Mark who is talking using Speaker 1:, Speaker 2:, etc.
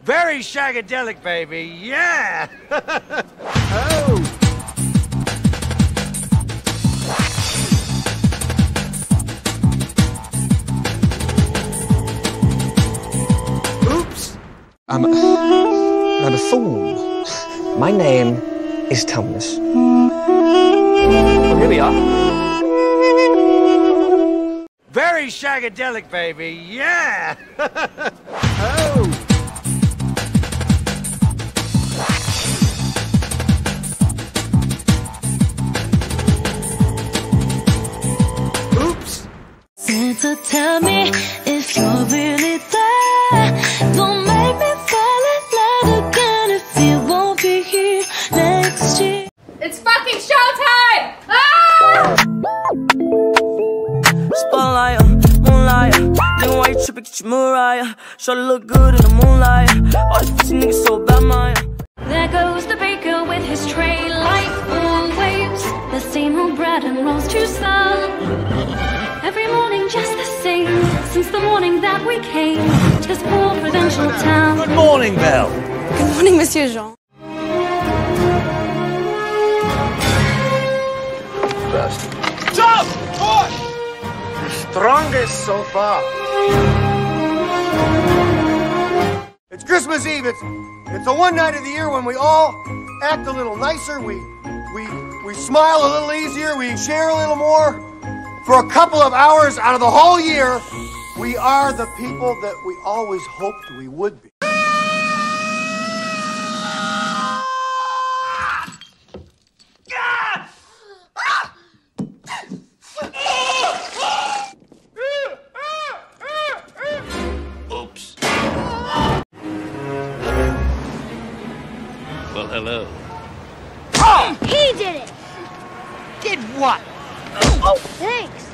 Speaker 1: Very shagadelic, baby. Yeah. Oh. Oops.
Speaker 2: I'm a fool. My name is Thomas.
Speaker 3: Well, here we are.
Speaker 1: Very shagadelic, baby. Yeah. Oh. Oops.
Speaker 4: Santa, tell me if you're really there. Don't make me fall in love again if you won't be here next year.
Speaker 5: It's fucking showtime! Ah!
Speaker 6: Spotlight, moonlight. Nigga, why you trippin'? Get your Mariah. Shorty look good in the moonlight. All these pussy niggas so bad, mine.
Speaker 4: There goes the baker with his tray, like always. The same old bread and rolls to sell. Every morning just the same, since the morning that we came to this poor provincial town.
Speaker 1: Good morning, Belle.
Speaker 5: Good morning, Monsieur Jean.
Speaker 1: Jump! Push! The strongest so far.
Speaker 7: It's Christmas Eve. It's the one night of the year when we all act a little nicer. We smile a little easier. We share a little more. For a couple of hours out of the whole year, we are the people that we always hoped we would be.
Speaker 8: Oops. Well, hello.
Speaker 9: He did it!
Speaker 1: Did what?
Speaker 9: Oh, thanks.